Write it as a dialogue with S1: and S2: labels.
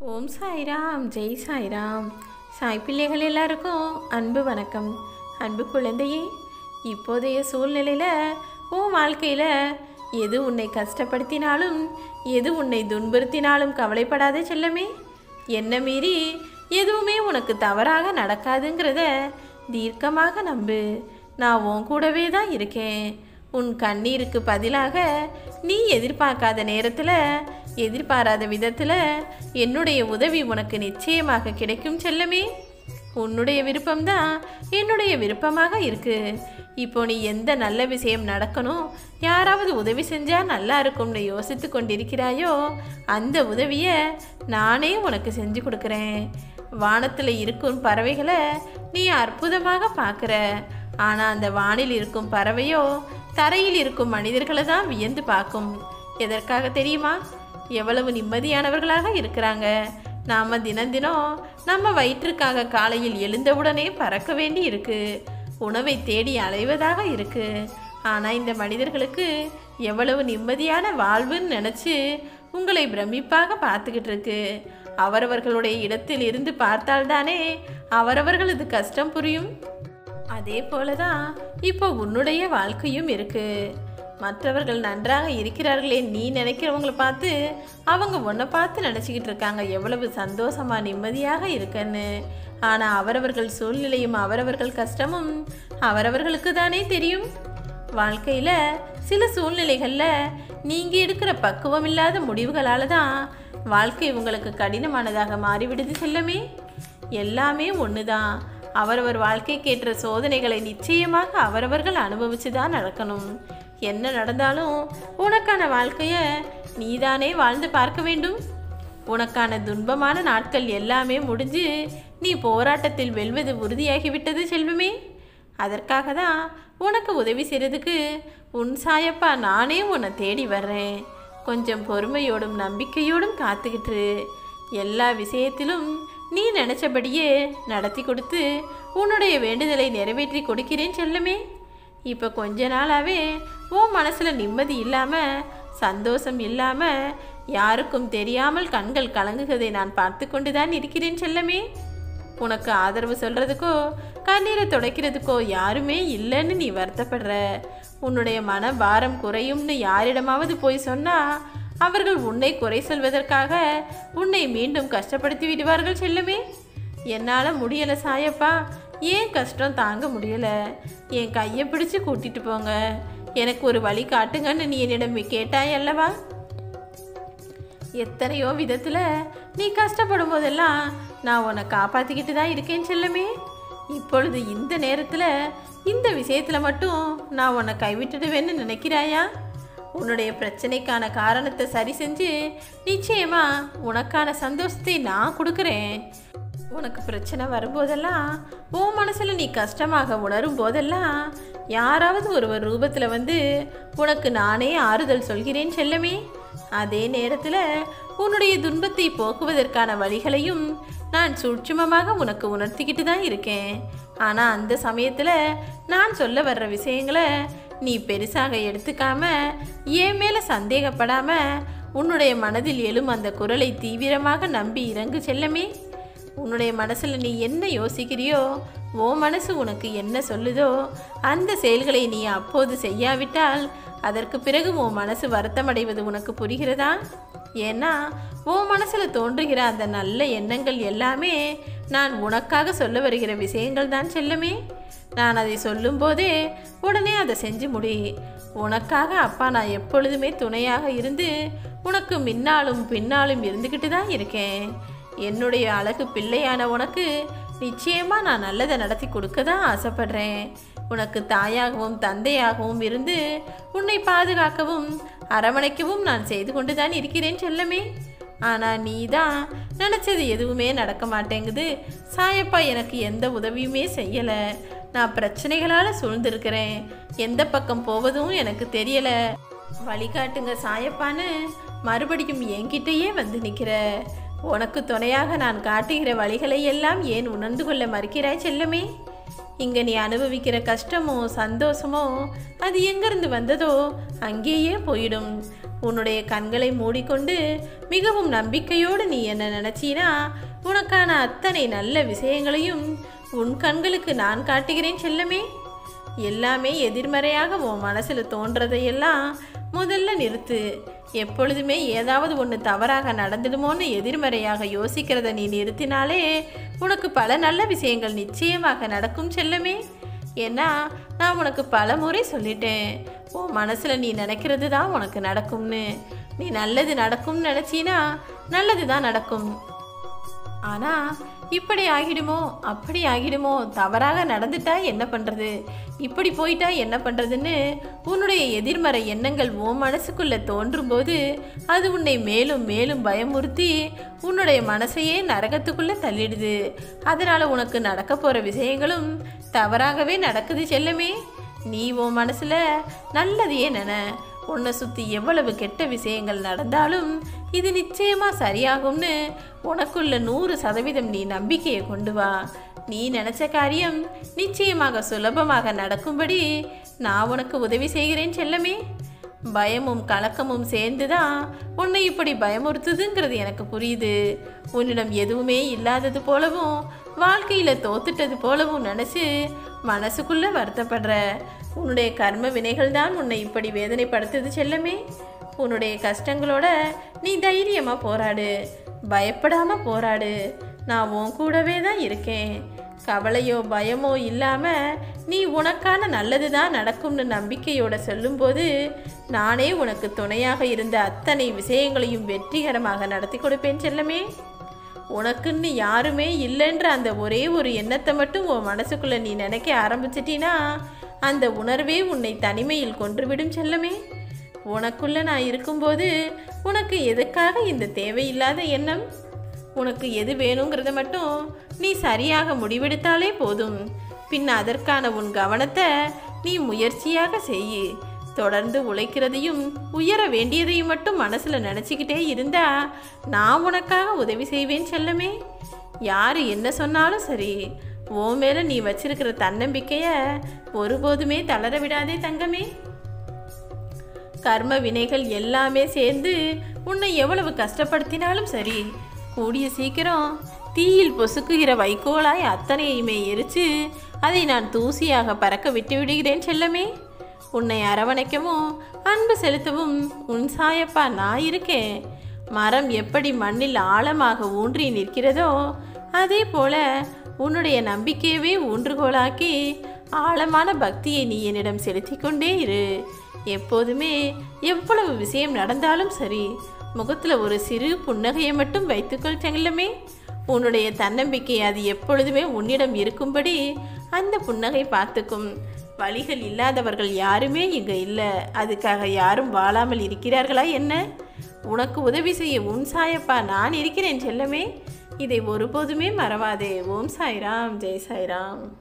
S1: ஓம் சாய்ராம், ஜெய் சாய்ராம். சாய் பிள்ளைகள் எல்லாருக்கும் அன்பு வணக்கம். அன்பு குழந்தையே, இப்போதைய சூழ்நிலையில் உன் வாழ்க்கையில் எது உன்னை கஷ்டப்படுத்தினாலும், எது உன்னை துன்புறுத்தினாலும் கவலைப்படாத செல்லமே. என்ன மீறி எதுவுமே உனக்கு தவறாக நடக்காதுங்கிறத தீர்க்கமாக நம்பு. நான் உன் கூடவே தான் இருக்கேன். உன் கண்ணீருக்கு பதிலாக நீ எதிர்பார்க்காத நேரத்தில், எதிர்பாராத விதத்தில் என்னுடைய உதவி உனக்கு நிச்சயமாக கிடைக்கும் செல்லமே. உன்னுடைய விருப்பம்தான் என்னுடைய விருப்பமாக இருக்கு. இப்போ நீ எந்த நல்ல விஷயம் நடக்கணும், யாராவது உதவி செஞ்சால் நல்லா இருக்கும்னு யோசித்து கொண்டிருக்கிறாயோ, அந்த உதவியை நானே உனக்கு செஞ்சு கொடுக்குறேன். வானத்தில் இருக்கும் பறவைகளை நீ அற்புதமாக பார்க்குற. ஆனால் அந்த வானில் இருக்கும் பறவையோ தரையில் இருக்கும் மனிதர்களை தான் வியந்து பார்க்கும். எதற்காக தெரியுமா? எவ்வளவு நிம்மதியானவர்களாக இருக்கிறாங்க. நாம் தினம் நம்ம வயிற்றுக்காக காலையில் எழுந்தவுடனே பறக்க வேண்டி இருக்கு, உணவை தேடி அலைவதாக இருக்கு. ஆனால் இந்த மனிதர்களுக்கு எவ்வளவு நிம்மதியான வாழ்வுன்னு நினச்சி உங்களை பிரமிப்பாக பார்த்துக்கிட்டு இருக்கு. அவரவர்களுடைய இடத்தில் இருந்து பார்த்தால்தானே அவரவர்களது கஷ்டம் புரியும். அதே போல தான் இப்போ உன்னுடைய வாழ்க்கையும் இருக்கு. மற்றவர்கள் நன்றாக இருக்கிறார்களே நீ நினைக்கிறவங்களை பார்த்து அவங்க உன்னை பார்த்து நினச்சிக்கிட்டு இருக்காங்க எவ்வளவு சந்தோஷமாக நிம்மதியாக இருக்குன்னு. ஆனால் அவரவர்கள் சூழ்நிலையும் அவரவர்கள் கஷ்டமும் அவரவர்களுக்கு தானே தெரியும். வாழ்க்கையில் சில சூழ்நிலைகளில் நீங்கள் எடுக்கிற பக்குவம் இல்லாத முடிவுகளால் தான் வாழ்க்கை உங்களுக்கு கடினமானதாக மாறிவிடுது செல்லமே. எல்லாமே ஒன்று தான். அவரவர் வாழ்க்கைக்கேற்ற சோதனைகளை நிச்சயமாக அவரவர்கள் அனுபவித்து தான் நடக்கணும். என்ன நடந்தாலும் உனக்கான வாழ்க்கையை நீதானே வாழ்ந்து பார்க்க வேண்டும். உனக்கான துன்பமான நாட்கள் எல்லாமே முடிஞ்சு நீ போராட்டத்தில் வெல்வது உறுதியாகிவிட்டது செல்வமே. அதற்காக தான் உனக்கு உதவி செய்கிறதுக்கு உன் சாயப்பா நானே உன்னை தேடி வர்றேன். கொஞ்சம் பொறுமையோடும் நம்பிக்கையோடும் காத்துக்கிட்டு எல்லா விஷயத்திலும் நீ நினச்சபடியே நடத்தி கொடுத்து உன்னுடைய வேண்டுதலை நிறைவேற்றி கொடுக்கிறேன் செல்லமே. இப்போ கொஞ்ச நாளாகவே உன் மனசில் நிம்மதி இல்லாமல், சந்தோஷம் இல்லாமல், யாருக்கும் தெரியாமல் கண்கள் கலங்குவதை நான் பார்த்து கொண்டு தான் இருக்கிறேன் செல்லமே. உனக்கு ஆதரவு சொல்கிறதுக்கோ கண்ணீரை துடைக்கிறதுக்கோ யாருமே இல்லைன்னு நீ வருத்தப்படுற. உன்னுடைய மன பாரம் குறையும்னு யாரிடமாவது போய் சொன்னால் அவர்கள் உன்னை குறை சொல்வதற்காக உன்னை மீண்டும் கஷ்டப்படுத்தி விடுவார்கள் செல்லமே. என்னால் முடியலை சாயப்பா, ஏன் கஷ்டம் தாங்க முடியலை, என் கையை பிடிச்சு கூட்டிட்டு போங்க, எனக்கு ஒரு வழி காட்டுங்கன்னு நீ என்னிடம் கேட்டாய் அல்லவா. எத்தனையோ விதத்தில் நீ கஷ்டப்படும் போதெல்லாம் நான் உன்னை காப்பாற்றிக்கிட்டு தான் இருக்கேன் செல்லமே. இப்பொழுது இந்த நேரத்தில் இந்த விஷயத்தில் மட்டும் நான் உன்னை கைவிட்டுடுவேன்னு நினைக்கிறாயா? உன்னுடைய பிரச்சனைக்கான காரணத்தை சரி செஞ்சு நிச்சயமா உனக்கான சந்தோஷத்தை நான் கொடுக்குறேன். உனக்கு பிரச்சனை வரும்போதெல்லாம், உன் மனசில் நீ கஷ்டமாக உணரும் போதெல்லாம் யாராவது ஒருவர் ரூபத்தில் வந்து உனக்கு நானே ஆறுதல் சொல்கிறேன் செல்லமே. அதே நேரத்தில் உன்னுடைய துன்பத்தை போக்குவதற்கான வழிகளையும் நான் சூட்சுமமாக உனக்கு உணர்த்திக்கிட்டு தான் இருக்கேன். ஆனால் அந்த சமயத்தில் நான் சொல்ல வர்ற விஷயங்களை நீ பெருசாக எடுத்துக்காம, என் மேலே சந்தேகப்படாம, உன்னுடைய மனதில் எழும் அந்த குரலை தீவிரமாக நம்பி இறங்கு செல்லமே. உன்னுடைய மனசில் நீ என்ன யோசிக்கிறியோ, ஓ மனசு உனக்கு என்ன சொல்லுதோ அந்த செயல்களை நீ அப்போது செய்யாவிட்டால் அதற்கு பிறகு உன் மனசு வருத்தமடைவது உனக்கு புரிகிறதா? ஏன்னா உன் மனசில் தோன்றுகிற அந்த நல்ல எண்ணங்கள் எல்லாமே நான் உனக்காக சொல்ல வருகிற விஷயங்கள் தான் செல்லமே. நான் அதை சொல்லும்போதே உடனே அதை செஞ்சு முடி. உனக்காக அப்பா நான் எப்பொழுதுமே துணையாக இருந்து உனக்கு முன்னாலும் பின்னாலும் இருந்துக்கிட்டு தான் இருக்கேன். என்னுடைய அழகு பிள்ளையான உனக்கு நிச்சயமாக நான் நல்லதை நடத்தி கொடுக்க தான் ஆசைப்படுறேன். உனக்கு தாயாகவும் தந்தையாகவும் இருந்து உன்னை பாதுகாக்கவும் அரவணைக்கவும் நான் செய்து கொண்டு தான் இருக்கிறேன் செல்லமே. ஆனால் நீ தான் நினச்சது எதுவுமே நடக்க மாட்டேங்குது சாயப்பா, எனக்கு எந்த உதவியுமே செய்யலை, நான் பிரச்சனைகளால் சூழ்ந்திருக்கிறேன், எந்த பக்கம் போவதும் எனக்கு தெரியலை, வழிகாட்டுங்க சாயப்பான்னு மறுபடியும் என்கிட்டயே வந்து நிற்கிற. உனக்கு துணையாக நான் காட்டுகிற வழிகளை எல்லாம் ஏன் உணர்ந்து கொள்ள மறுக்கிறாய் செல்லமே? இங்கே நீ அனுபவிக்கிற கஷ்டமோ சந்தோஷமோ அது எங்கேருந்து வந்ததோ அங்கேயே போயிடும். உன்னுடைய கண்களை மூடிக்கொண்டு மிகவும் நம்பிக்கையோடு நீ என்ன நினைச்சீனா உனக்கான அத்தனை நல்ல விஷயங்களையும் உன் கண்களுக்கு நான் காட்டுகிறேன் செல்லமே. எல்லாமே எதிர்மறையாக உன் மனசில் தோன்றதையெல்லாம் முதல்ல நிறுத்து. எப்பொழுதுமே ஏதாவது ஒன்று தவறாக நடந்துடுமோன்னு எதிர்மறையாக யோசிக்கிறத நீ நிறுத்தினாலே உனக்கு பல நல்ல விஷயங்கள் நிச்சயமாக நடக்கும் செல்லமே. ஏன்னா நான் உனக்கு பல முறை சொல்லிட்டேன், உன் மனசில் நீ நினைக்கிறது தான் உனக்கு நடக்கும்னு. நீ நல்லது நடக்கும்னு நினச்சினா நல்லது தான் நடக்கும். ஆனால் இப்படி ஆகிடுமோ அப்படி ஆகிடுமோ, தவறாக நடந்துட்டா என்ன பண்ணுறது, இப்படி போயிட்டா என்ன பண்ணுறதுன்னு உன்னுடைய எதிர்மறை எண்ணங்கள் உன் மனசுக்குள்ளே தோன்றும்போது அது உன்னை மேலும் மேலும் பயமுறுத்தி உன்னுடைய மனசையே நரகத்துக்குள்ளே தள்ளிடுது. அதனால் உனக்கு நடக்க போகிற விஷயங்களும் தவறாகவே நடக்குது செல்லமே. நீ உன் மனசில் நல்லதையே நினை. உன்னை சுற்றி எவ்வளவு கெட்ட விஷயங்கள் நடந்தாலும் இது நிச்சயமாக சரியாகும்னு உனக்குள்ள 100% நீ நம்பிக்கையை கொண்டு வா. நீ நினச்ச காரியம் நிச்சயமாக சுலபமாக நடக்கும்படி நான் உனக்கு உதவி செய்கிறேன் செல்லமே. பயமும் கலக்கமும் சேர்ந்து தான் உன்னை இப்படி பயமுறுத்துதுங்கிறது எனக்கு புரியுது. உன்னிடம் எதுவுமே இல்லாதது போலவும் வாழ்க்கையில் தோத்துட்டது போலவும் நினச்சி மனசுக்குள்ளே வருத்தப்படுற. உன்னுடைய கர்ம வினைகள் தான் உன்னை இப்படி வேதனைப்படுத்துது செல்லமே. உன்னுடைய கஷ்டங்களோட நீ தைரியமாக போராடு, பயப்படாமல் போராடு. நான் உன் கூடவே தான் இருக்கேன். கவலையோ பயமோ இல்லாமல் நீ உனக்கான நல்லது தான் நடக்கும்னு நம்பிக்கையோட சொல்லும்போது நானே உனக்கு துணையாக இருந்த அத்தனை விஷயங்களையும் வெற்றிகரமாக நடத்தி கொடுப்பேன் செல்லமே. உனக்குன்னு யாருமே இல்லைன்ற அந்த ஒரே ஒரு எண்ணத்தை மட்டும் உன் மனசுக்குள்ளே நீ நினைக்க ஆரம்பிச்சிட்டினா அந்த உணர்வே உன்னை தனிமையில் கொன்றுவிடும் செல்லமே. உனக்குள்ளே நான் இருக்கும்போது உனக்கு எதுக்காக இந்த தேவையில்லாத எண்ணம்? உனக்கு எது வேணுங்கிறத மட்டும் நீ சரியாக முடிவெடுத்தாலே போதும். பின் அதற்கான உன் கவனத்தை நீ முயற்சியாக செய். தொடர்ந்து உழைக்கிறதையும் உயர வேண்டியதையும் மட்டும் மனசில் நினச்சிக்கிட்டே இருந்தா நான் உனக்காக உதவி செய்வேன் செல்லமே. யார் என்ன சொன்னாலும் சரி, உன் மேலே நீ வச்சிருக்கிற தன்னம்பிக்கையை ஒருபோதுமே தளர விடாதே தங்கமே. கர்ம வினைகள் எல்லாமே சேர்ந்து உன்னை எவ்வளவு கஷ்டப்படுத்தினாலும் சரி, கூடிய சீக்கிரம் தீயில் பொசுக்குகிற வைக்கோலாய் அத்தனையுமே எரித்து அதை நான் தூசியாக பறக்க விட்டு விடுகிறேன் செல்லமே. உன்னை அரவணைக்கவும் அன்பு செலுத்தவும் உன் சாயப்பா நான் இருக்கேன். மரம் எப்படி மண்ணில் ஆழமாக ஊன்றி நிற்கிறதோ அதே போல உன்னுடைய நம்பிக்கையவே ஊன்றுகோலாக்கி ஆழமான பக்தியை நீ என்னிடம் செலுத்தி கொண்டே இரு. எப்போதுமே எவ்வளவு விஷயம் நடந்தாலும் சரி, முகத்தில் ஒரு சிறு புன்னகையை மட்டும் வைத்துக்கொள் செல்லமே. உன்னுடைய தன்னம்பிக்கை அது எப்பொழுதுமே உன்னிடம் இருக்கும்படி அந்த புன்னகை பார்த்துக்கும். வழிகள் இல்லாதவர்கள் யாருமே இங்கே இல்லை. அதுக்காக யாரும் வாழாமல் இருக்கிறார்களா என்ன? உனக்கு உதவி செய்ய உன் சாயப்பா நான் இருக்கிறேன் செல்லமே. இதை ஒருபோதுமே மறவாதே. ஓம் சாய்ராம், ஜெய் சாய்ராம்.